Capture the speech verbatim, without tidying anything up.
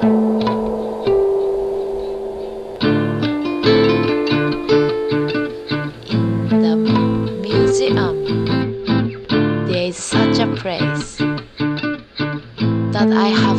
In the museum, there is such a place that I have